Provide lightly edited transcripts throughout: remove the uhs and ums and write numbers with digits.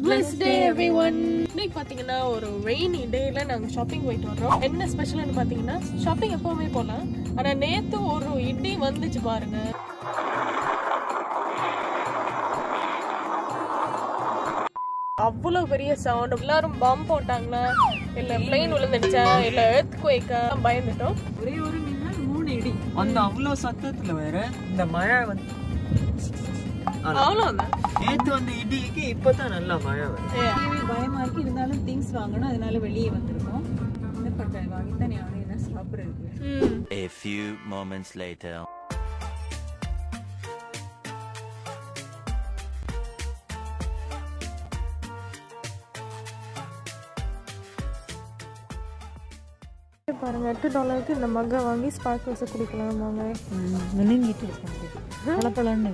Blessed day everyone. இன்னைக்கு பாத்தீங்கன்னா ஒரு ரெய்னி டேல நாங்க ஷாப்பிங் போயிட்டு வரோம். என்ன ஸ்பெஷல்னு பாத்தீங்கன்னா ஷாப்பிங் எப்பவுமே போலாம். ஆனா நேத்து ஒரு இடி வந்துச்சு பாருங்க. அவ்வளவு பெரிய சவுண்ட். எல்லாரும் பாம்பு போட்டாங்களா இல்ல பிளேன் விழுந்துடுச்சா இல்ல எர்த்குவேக்கா பயந்துட்டோம். ஒரே ஒரு மின்னல் 3 இடி. அந்த அவ்வளவு சத்தத்துல வேற இந்த மழை வந்து அவ்வளவுதான். நேத்து வந்து இடிக்கு இப்பதான் நல்லா மழை வருது. பயமா இருக்கு. இருந்தாலும் திங்ஸ் வாங்கணும், அதனால வெளியே வந்திருக்கோம். இந்த பட்டாய் வாங்கித்தான் யாரும் என்ன சாப்பிடுறது. A few moments later. பாருங்க $8 இந்த மக்க வாங்கி ஸ்பார்க்கிள்ஸ் குடிக்கலாம் வாங்க. நின்னுட்டு இருக்காங்க. பளபளன்னு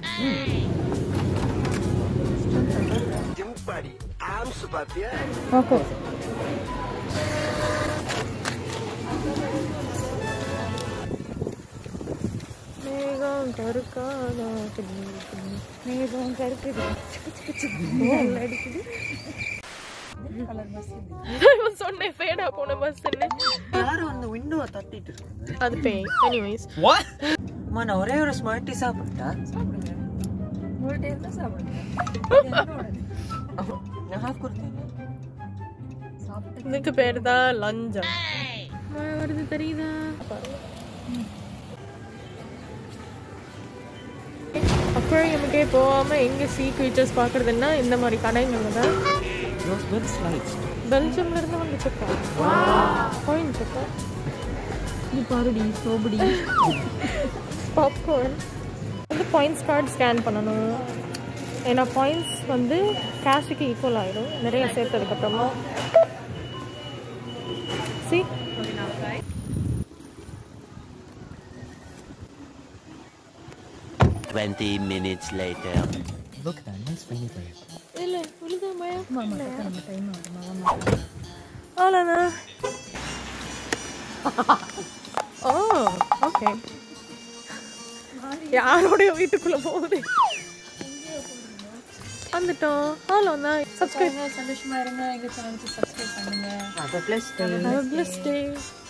Jumpa arms papiya. ஓகே. மேகம் கருக்காதா மேகம் கருக்குது அடிக்குது. சொன்னேன் ஃபேடா போன பஸ்ன்னு. யாரும் அந்த விண்டோவை தட்டிட்டு இருக்காங்க. அது பேய். எனிவேஸ் அம்மா நான் ஒரே ஒரு ஸ்மார்ட்டி சாப்பிட்டா சாப்பிடுங்க. ஒரு டேர் தான் சாப்பிடுங்க. நான் ஹாஃப் கொடுத்தேன். இதுக்கு பேர் தான் லஞ்சம். வருது தெரியுதா? அக்வேரியமுக்கே போகாம எங்க சீ கிரீச்சர்ஸ் பாக்குறதுன்னா இந்த மாதிரி கடைங்கள்ல தான். பெல்ஜியம்ல இருந்து வந்து செக்கா பாயிண்ட் செக்கா இது பாருடி சோபடி பாப்கார்ன் வந்து பாயிண்ட்ஸ் கார்டு ஸ்கேன் பண்ணணும். ஏன்னா பாயிண்ட்ஸ் வந்து கேஷுக்கு ஈக்குவல் ஆகிடும் நிறைய சேர்த்ததுக்கப்புறமா. சி 20 minutes later. Look at that nice funny bird. இல்ல உளுதா மயா மாமா நம்ம டைம் ஆகுது மாமா. ஆலனா ஓ ஓகே. யாரோட வீட்டுக்குள்ள போகுது வந்துட்டோம். ஆலோனா சப்ஸ்கிரைப் சந்தோஷமா இருங்க. எங்க சேனலுக்கு சப்ஸ்கிரைப் பண்ணுங்க. Have a blessed day. Have a blessed day.